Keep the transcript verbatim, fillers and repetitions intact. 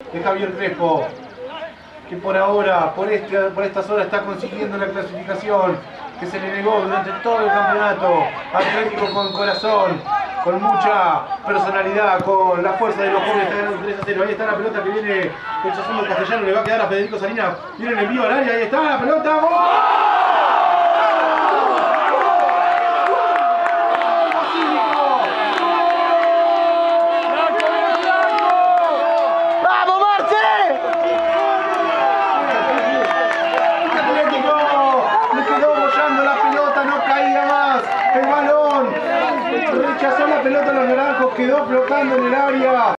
de Javier Crespo, que por ahora, por, este, por estas horas está consiguiendo la clasificación que se le negó durante todo el campeonato. Atlético con corazón, con mucha personalidad, con la fuerza de los jóvenes, está ganando tres a cero. Ahí está la pelota que viene rechazando Castellano, le va a quedar a Federico Salinas. Viene en el envío al área, ahí está la pelota. ¡Gol! El balón rechazó la pelota a los naranjos, quedó flotando en el área.